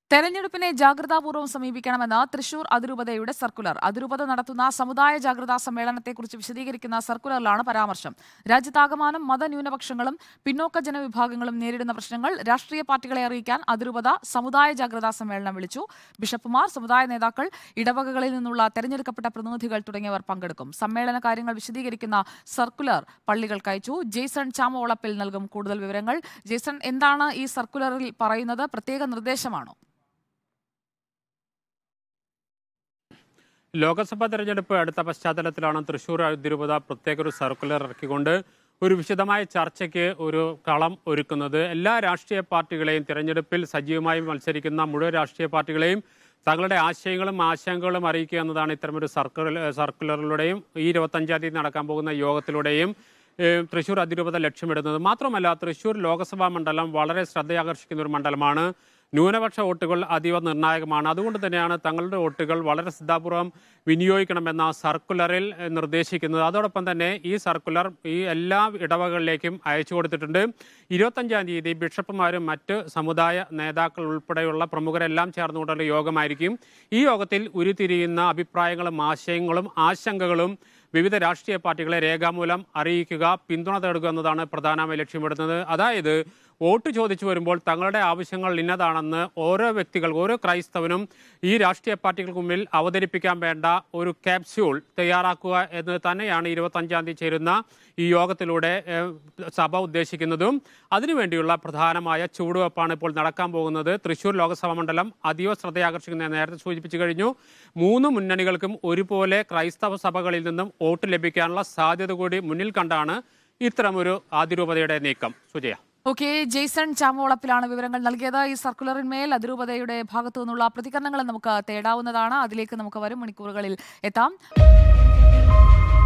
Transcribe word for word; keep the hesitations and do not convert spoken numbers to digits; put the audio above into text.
തെരഞ്ഞെടുപ്പിനെ ജാഗ്രതാപൂർവ്വം സമീപിക്കണമെന്ന് തൃശൂർ അതിരൂപതയുടെ സർക്കുലർ. അതിരൂപത നടത്തുന്ന സമുദായ ജാഗ്രതാ സമ്മേളനത്തെക്കുറിച്ച് വിശദീകരിക്കുന്ന സർക്കുലറിലാണ് പരാമർശം. രാജ്യത്താകമാനം മതന്യൂനപക്ഷങ്ങളും പിന്നോക്ക ജനവിഭാഗങ്ങളും നേരിടുന്ന പ്രശ്നങ്ങൾ രാഷ്ട്രീയ പാർട്ടികളെ അറിയിക്കാൻ അതിരൂപത സമുദായ ജാഗ്രതാ സമ്മേളനം വിളിച്ചു. ബിഷപ്പുമാർ, സമുദായ നേതാക്കൾ, ഇടവകകളിൽ നിന്നുള്ള തെരഞ്ഞെടുക്കപ്പെട്ട പ്രതിനിധികൾ തുടങ്ങിയവർ പങ്കെടുക്കും. സമ്മേളന കാര്യങ്ങൾ വിശദീകരിക്കുന്ന സർക്കുലർ പള്ളികൾക്ക് അയച്ചു. ജെയ്സൺ ചാമവളപ്പിൽ നൽകും കൂടുതൽ വിവരങ്ങൾ. ജെയ്സൺ, എന്താണ് ഈ സർക്കുലറിൽ പറയുന്നത്? പ്രത്യേക നിർദ്ദേശമാണോ? ലോക്സഭാ തെരഞ്ഞെടുപ്പ് അടുത്ത പശ്ചാത്തലത്തിലാണ് തൃശൂർ അതിരൂപത പ്രത്യേക ഒരു സർക്കുലർ ഇറക്കിക്കൊണ്ട് ഒരു വിശദമായ ചർച്ചയ്ക്ക് ഒരു കളം ഒരുക്കുന്നത്. എല്ലാ രാഷ്ട്രീയ പാർട്ടികളെയും തിരഞ്ഞെടുപ്പിൽ സജീവമായി മത്സരിക്കുന്ന മുഴുവൻ രാഷ്ട്രീയ പാർട്ടികളെയും തങ്ങളുടെ ആശയങ്ങളും ആശങ്കകളും അറിയിക്കുക എന്നതാണ് ഇത്തരമൊരു സർക്കുലർ സർക്കുലറിലൂടെയും ഈ ഇരുപത്തഞ്ചാം തീയതി നടക്കാൻ പോകുന്ന യോഗത്തിലൂടെയും തൃശൂർ അതിരൂപത ലക്ഷ്യമിടുന്നത്. മാത്രമല്ല, തൃശൂർ ലോക്സഭാ മണ്ഡലം വളരെ ശ്രദ്ധയാകർഷിക്കുന്ന ഒരു മണ്ഡലമാണ്. ന്യൂനപക്ഷ വോട്ടുകൾ അതീവ നിർണായകമാണ്. അതുകൊണ്ട് തന്നെയാണ് തങ്ങളുടെ വോട്ടുകൾ വളരെ ശ്രദ്ധാപൂർവം വിനിയോഗിക്കണമെന്ന സർക്കുലറിൽ നിർദ്ദേശിക്കുന്നത്. അതോടൊപ്പം തന്നെ ഈ സർക്കുലർ ഈ എല്ലാ ഇടവകളിലേക്കും അയച്ചു കൊടുത്തിട്ടുണ്ട്. ഇരുപത്തഞ്ചാം തീയതി ബിഷപ്പുമാരും മറ്റ് സമുദായ നേതാക്കൾ ഉൾപ്പെടെയുള്ള പ്രമുഖരെല്ലാം ചേർന്നുകൊണ്ടുള്ള യോഗമായിരിക്കും. ഈ യോഗത്തിൽ ഉരുത്തിരിയുന്ന അഭിപ്രായങ്ങളും ആശയങ്ങളും ആശങ്കകളും വിവിധ രാഷ്ട്രീയ പാർട്ടികളെ രേഖാമൂലം അറിയിക്കുക, പിന്തുണ തേടുക എന്നതാണ് പ്രധാനമായി ലക്ഷ്യമിടുന്നത്. അതായത് വോട്ട് ചോദിച്ചു വരുമ്പോൾ തങ്ങളുടെ ആവശ്യങ്ങൾ ഇന്നതാണെന്ന് ഓരോ വ്യക്തികൾ, ഓരോ ക്രൈസ്തവനും ഈ രാഷ്ട്രീയ പാർട്ടികൾക്ക് മുമ്പിൽ അവതരിപ്പിക്കാൻ വേണ്ട ഒരു ക്യാപ്സ്യൂൾ തയ്യാറാക്കുക എന്ന് തന്നെയാണ് ഇരുപത്തഞ്ചാം തീയതി ചേരുന്ന ഈ യോഗത്തിലൂടെ സഭ ഉദ്ദേശിക്കുന്നതും. അതിനുവേണ്ടിയുള്ള പ്രധാനമായ ചുവടുവെപ്പാണ് ഇപ്പോൾ നടക്കാൻ പോകുന്നത്. തൃശൂർ ലോക്സഭാ മണ്ഡലം അതീവ ശ്രദ്ധയാകർഷിക്കുന്ന നേരത്തെ സൂചിപ്പിച്ചു കഴിഞ്ഞു. മൂന്ന് മുന്നണികൾക്കും ഒരുപോലെ ക്രൈസ്തവ സഭകളിൽ നിന്നും വോട്ട് ലഭിക്കാനുള്ള സാധ്യത കൂടി മുന്നിൽ കണ്ടാണ് ഇത്തരമൊരു അതിരൂപതയുടെ നീക്കം. സുജയ. ഓക്കെ, ജെയ്സൺ ചാമവളപ്പിലാണ് വിവരങ്ങൾ നൽകിയത്. ഈ സർക്കുലറിന്മേൽ അതിരൂപതയുടെ ഭാഗത്തു നിന്നുള്ള പ്രതികരണങ്ങൾ നമുക്ക് തേടാവുന്നതാണ്. അതിലേക്ക് നമുക്ക് വരും മണിക്കൂറുകളിൽ എത്താം.